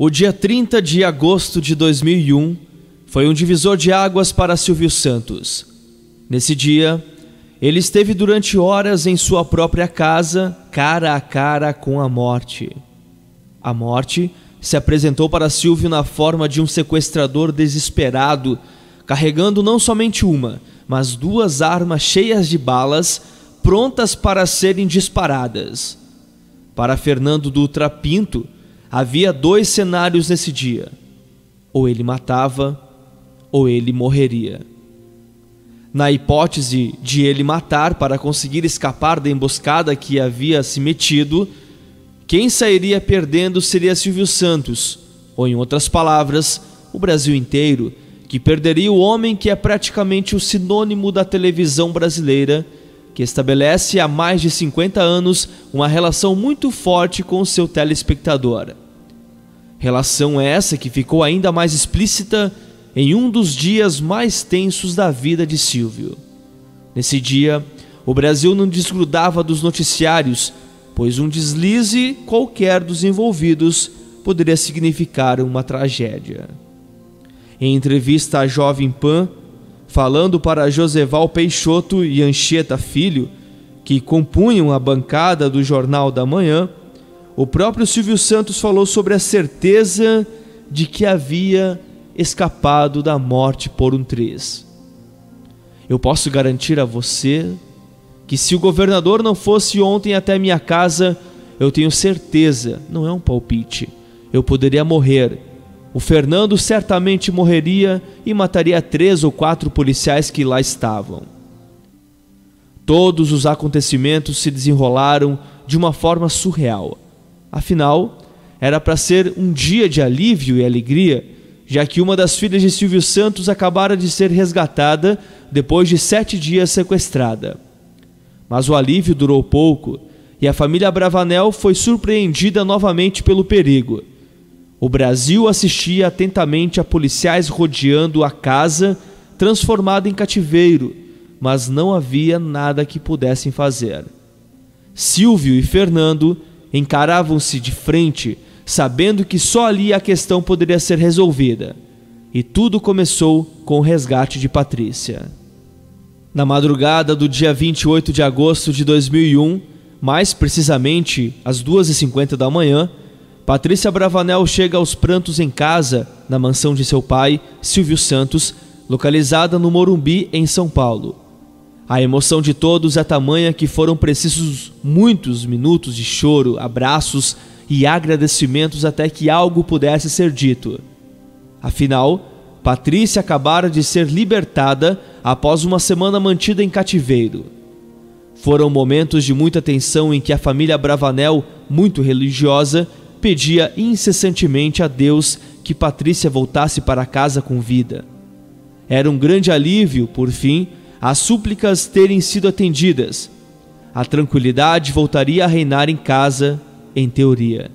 O dia 30 de agosto de 2001 foi um divisor de águas para Silvio Santos. Nesse dia, ele esteve durante horas em sua própria casa, cara a cara com a morte. A morte se apresentou para Silvio na forma de um sequestrador desesperado, carregando não somente uma, mas duas armas cheias de balas, prontas para serem disparadas. Para Fernando Dutra Pinto, havia dois cenários nesse dia: ou ele matava, ou ele morreria. Na hipótese de ele matar para conseguir escapar da emboscada que havia se metido, quem sairia perdendo seria Silvio Santos, ou em outras palavras, o Brasil inteiro, que perderia o homem que é praticamente o sinônimo da televisão brasileira, que estabelece há mais de 50 anos uma relação muito forte com o seu telespectador. Relação essa que ficou ainda mais explícita em um dos dias mais tensos da vida de Silvio. Nesse dia, o Brasil não desgrudava dos noticiários, pois um deslize qualquer dos envolvidos poderia significar uma tragédia. Em entrevista à Jovem Pan, falando para Joseval Peixoto e Anchieta Filho, que compunham a bancada do Jornal da Manhã, o próprio Silvio Santos falou sobre a certeza de que havia escapado da morte por um triz. Eu posso garantir a você que se o governador não fosse ontem até minha casa, eu tenho certeza, não é um palpite, eu poderia morrer. O Fernando certamente morreria e mataria 3 ou 4 policiais que lá estavam. Todos os acontecimentos se desenrolaram de uma forma surreal. Afinal, era para ser um dia de alívio e alegria, já que uma das filhas de Silvio Santos acabara de ser resgatada depois de 7 dias sequestrada. Mas o alívio durou pouco e a família Abravanel foi surpreendida novamente pelo perigo. O Brasil assistia atentamente a policiais rodeando a casa, transformada em cativeiro, mas não havia nada que pudessem fazer. Silvio e Fernando encaravam-se de frente, sabendo que só ali a questão poderia ser resolvida. E tudo começou com o resgate de Patrícia. Na madrugada do dia 28 de agosto de 2001, mais precisamente às 2h50 da manhã, Patrícia Abravanel chega aos prantos em casa, na mansão de seu pai, Silvio Santos, localizada no Morumbi, em São Paulo. A emoção de todos é tamanha que foram precisos muitos minutos de choro, abraços e agradecimentos até que algo pudesse ser dito. Afinal, Patrícia acabara de ser libertada após uma semana mantida em cativeiro. Foram momentos de muita tensão em que a família Abravanel, muito religiosa, pedia incessantemente a Deus que Patrícia voltasse para casa com vida. Era um grande alívio, por fim, as súplicas terem sido atendidas. A tranquilidade voltaria a reinar em casa, em teoria.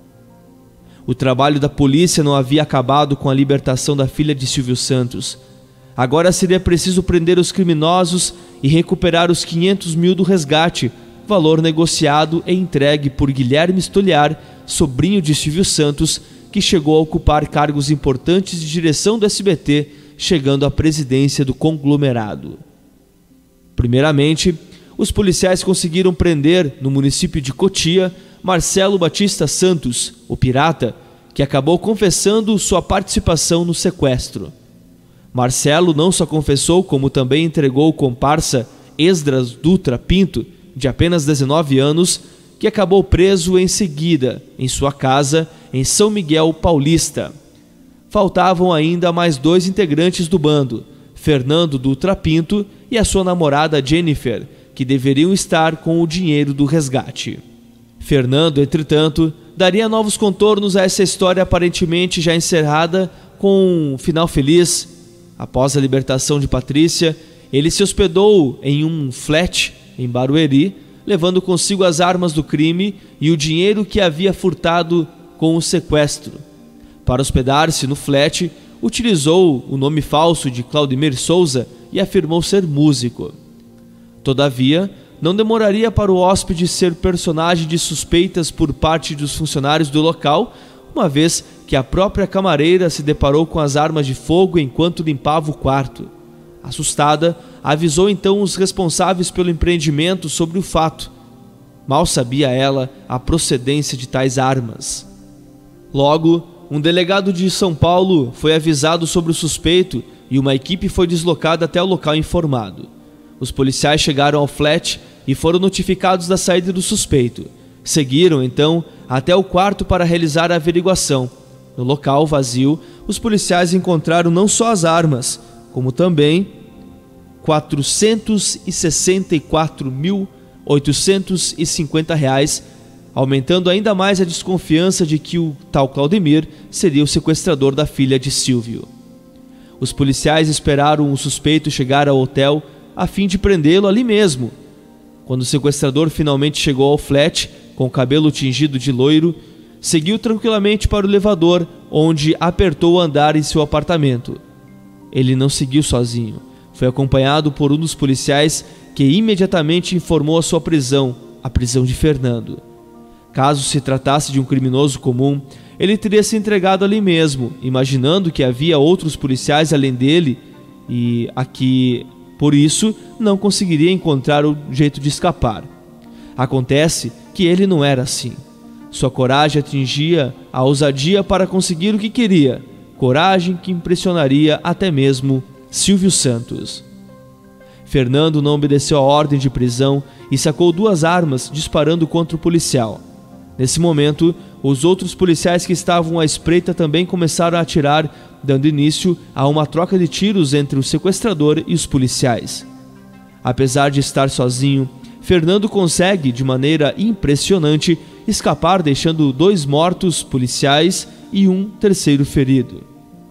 O trabalho da polícia não havia acabado com a libertação da filha de Silvio Santos. Agora seria preciso prender os criminosos e recuperar os 500 mil do resgate, valor negociado e entregue por Guilherme Stoliar, sobrinho de Silvio Santos, que chegou a ocupar cargos importantes de direção do SBT, chegando à presidência do conglomerado. Primeiramente, os policiais conseguiram prender, no município de Cotia, Marcelo Batista Santos, o pirata, que acabou confessando sua participação no sequestro. Marcelo não só confessou, como também entregou o comparsa Esdras Dutra Pinto, de apenas 19 anos, que acabou preso em seguida em sua casa em São Miguel Paulista. Faltavam ainda mais 2 integrantes do bando, Fernando Dutra Pinto e a sua namorada Jennifer, que deveriam estar com o dinheiro do resgate. Fernando, entretanto, daria novos contornos a essa história aparentemente já encerrada com um final feliz. Após a libertação de Patrícia, ele se hospedou em um flat em Barueri, levando consigo as armas do crime e o dinheiro que havia furtado com o sequestro. Para hospedar-se no flat, utilizou o nome falso de Claudemir Souza e afirmou ser músico. Todavia, não demoraria para o hóspede ser personagem de suspeitas por parte dos funcionários do local, uma vez que a própria camareira se deparou com as armas de fogo enquanto limpava o quarto. Assustada, avisou então os responsáveis pelo empreendimento sobre o fato. Mal sabia ela a procedência de tais armas. Logo, um delegado de São Paulo foi avisado sobre o suspeito e uma equipe foi deslocada até o local informado. Os policiais chegaram ao flat e foram notificados da saída do suspeito. Seguiram, então, até o quarto para realizar a averiguação. No local vazio, os policiais encontraram não só as armas, como também R$ 464.850, aumentando ainda mais a desconfiança de que o tal Claudemir seria o sequestrador da filha de Silvio. Os policiais esperaram o suspeito chegar ao hotel a fim de prendê-lo ali mesmo. Quando o sequestrador finalmente chegou ao flat, com o cabelo tingido de loiro, seguiu tranquilamente para o elevador, onde apertou o andar em seu apartamento. Ele não seguiu sozinho. Foi acompanhado por um dos policiais que imediatamente informou a sua prisão, a prisão de Fernando. Caso se tratasse de um criminoso comum, ele teria se entregado ali mesmo, imaginando que havia outros policiais além dele e aqui, por isso, não conseguiria encontrar o jeito de escapar. Acontece que ele não era assim. Sua coragem atingia a ousadia para conseguir o que queria, coragem que impressionaria até mesmo Silvio Santos. Fernando não obedeceu a ordem de prisão e sacou 2 armas, disparando contra o policial. Nesse momento, os outros policiais que estavam à espreita também começaram a atirar, dando início a uma troca de tiros entre o sequestrador e os policiais. Apesar de estar sozinho, Fernando consegue, de maneira impressionante, escapar, deixando 2 mortos policiais e um terceiro ferido.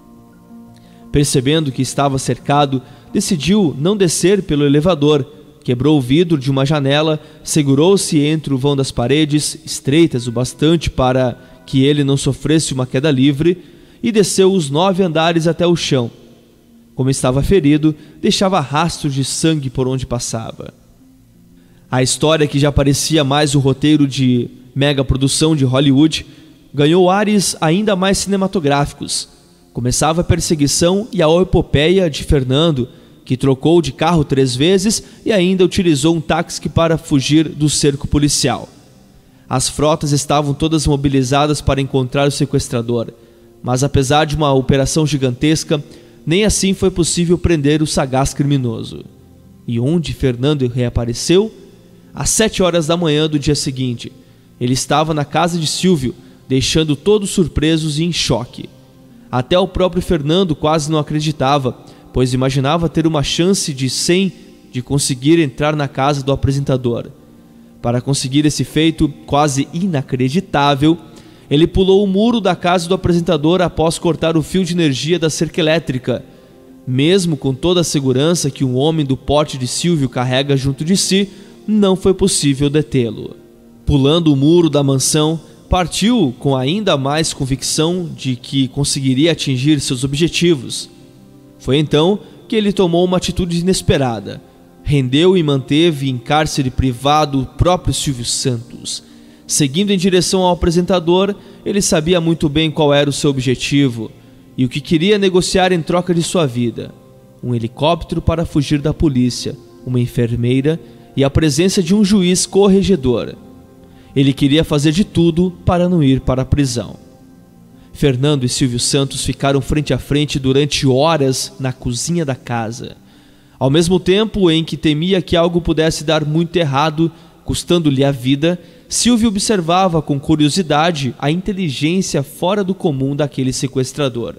Percebendo que estava cercado, decidiu não descer pelo elevador, quebrou o vidro de uma janela, segurou-se entre o vão das paredes, estreitas o bastante para que ele não sofresse uma queda livre, e desceu os 9 andares até o chão. Como estava ferido, deixava rastros de sangue por onde passava. A história, que já parecia mais o roteiro de mega produção de Hollywood, ganhou ares ainda mais cinematográficos. Começava a perseguição e a epopeia de Fernando, que trocou de carro 3 vezes e ainda utilizou um táxi para fugir do cerco policial. As frotas estavam todas mobilizadas para encontrar o sequestrador, mas apesar de uma operação gigantesca, nem assim foi possível prender o sagaz criminoso. E onde Fernando reapareceu? Às 7 horas da manhã do dia seguinte. Ele estava na casa de Silvio, deixando todos surpresos e em choque. Até o próprio Fernando quase não acreditava, pois imaginava ter uma chance de 100 de conseguir entrar na casa do apresentador. Para conseguir esse feito quase inacreditável, ele pulou o muro da casa do apresentador após cortar o fio de energia da cerca elétrica. Mesmo com toda a segurança que um homem do porte de Silvio carrega junto de si, não foi possível detê-lo. Pulando o muro da mansão, partiu com ainda mais convicção de que conseguiria atingir seus objetivos. Foi então que ele tomou uma atitude inesperada. Rendeu e manteve em cárcere privado o próprio Silvio Santos. Seguindo em direção ao apresentador, ele sabia muito bem qual era o seu objetivo e o que queria negociar em troca de sua vida: um helicóptero para fugir da polícia, uma enfermeira e a presença de um juiz corregedor. Ele queria fazer de tudo para não ir para a prisão. Fernando e Silvio Santos ficaram frente a frente durante horas na cozinha da casa. Ao mesmo tempo em que temia que algo pudesse dar muito errado, custando-lhe a vida, Silvio observava com curiosidade a inteligência fora do comum daquele sequestrador.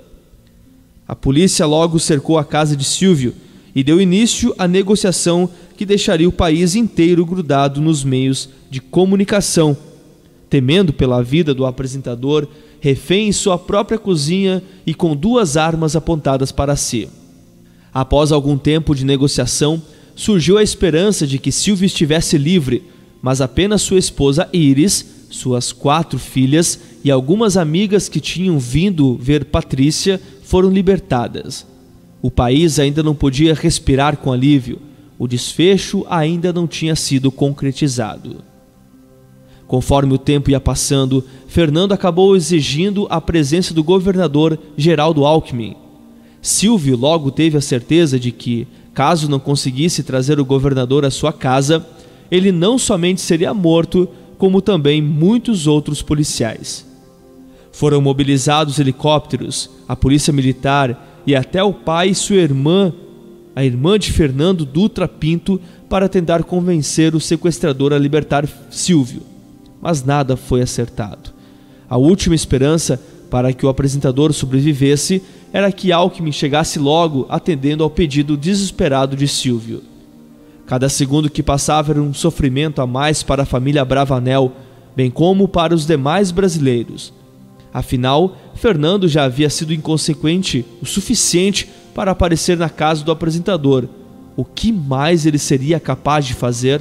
A polícia logo cercou a casa de Silvio e deu início à negociação que deixaria o país inteiro grudado nos meios de comunicação. Temendo pela vida do apresentador, refém em sua própria cozinha e com 2 armas apontadas para si. Após algum tempo de negociação, surgiu a esperança de que Silvio estivesse livre, mas apenas sua esposa Iris, suas 4 filhas e algumas amigas que tinham vindo ver Patrícia foram libertadas. O país ainda não podia respirar com alívio. O desfecho ainda não tinha sido concretizado. Conforme o tempo ia passando, Fernando acabou exigindo a presença do governador Geraldo Alckmin. Silvio logo teve a certeza de que, caso não conseguisse trazer o governador à sua casa, ele não somente seria morto, como também muitos outros policiais. Foram mobilizados helicópteros, a polícia militar e até o pai e sua irmã, a irmã de Fernando Dutra Pinto, para tentar convencer o sequestrador a libertar Silvio. Mas nada foi acertado. A última esperança para que o apresentador sobrevivesse era que Alckmin chegasse logo, atendendo ao pedido desesperado de Silvio. Cada segundo que passava era um sofrimento a mais para a família Bravanel, bem como para os demais brasileiros. Afinal, Fernando já havia sido inconsequente o suficiente para aparecer na casa do apresentador. O que mais ele seria capaz de fazer?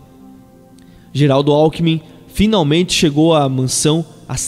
Geraldo Alckmin finalmente chegou à mansão às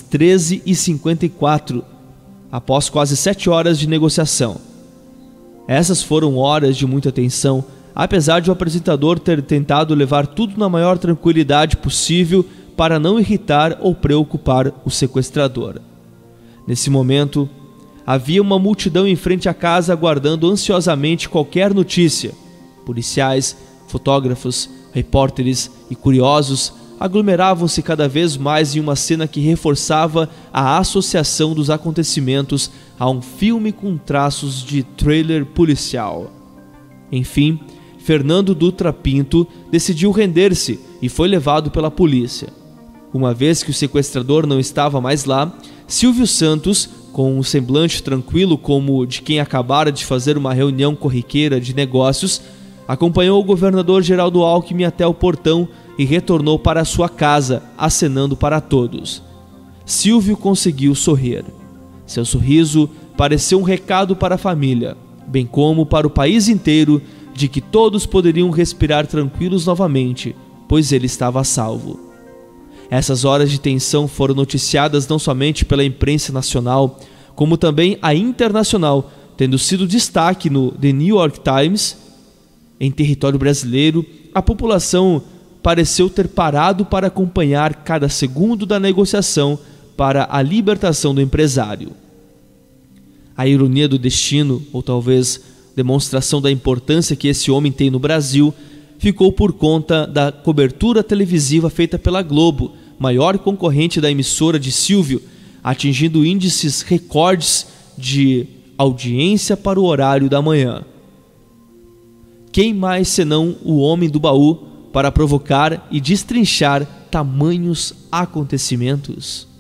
13h54, após quase 7 horas de negociação. Essas foram horas de muita tensão, apesar de o apresentador ter tentado levar tudo na maior tranquilidade possível para não irritar ou preocupar o sequestrador. Nesse momento, havia uma multidão em frente à casa aguardando ansiosamente qualquer notícia. Policiais, fotógrafos, repórteres e curiosos aglomeravam-se cada vez mais em uma cena que reforçava a associação dos acontecimentos a um filme com traços de thriller policial. Enfim, Fernando Dutra Pinto decidiu render-se e foi levado pela polícia. Uma vez que o sequestrador não estava mais lá, Silvio Santos, com um semblante tranquilo como de quem acabara de fazer uma reunião corriqueira de negócios, acompanhou o governador Geraldo Alckmin até o portão e retornou para sua casa, acenando para todos. Silvio conseguiu sorrir. Seu sorriso pareceu um recado para a família, bem como para o país inteiro, de que todos poderiam respirar tranquilos novamente, pois ele estava a salvo. Essas horas de tensão foram noticiadas não somente pela imprensa nacional, como também a internacional, tendo sido destaque no The New York Times. Em território brasileiro, a população pareceu ter parado para acompanhar cada segundo da negociação para a libertação do empresário. A ironia do destino, ou talvez demonstração da importância que esse homem tem no Brasil, ficou por conta da cobertura televisiva feita pela Globo, maior concorrente da emissora de Silvio, atingindo índices recordes de audiência para o horário da manhã. Quem mais senão o homem do baú para provocar e destrinchar tamanhos acontecimentos?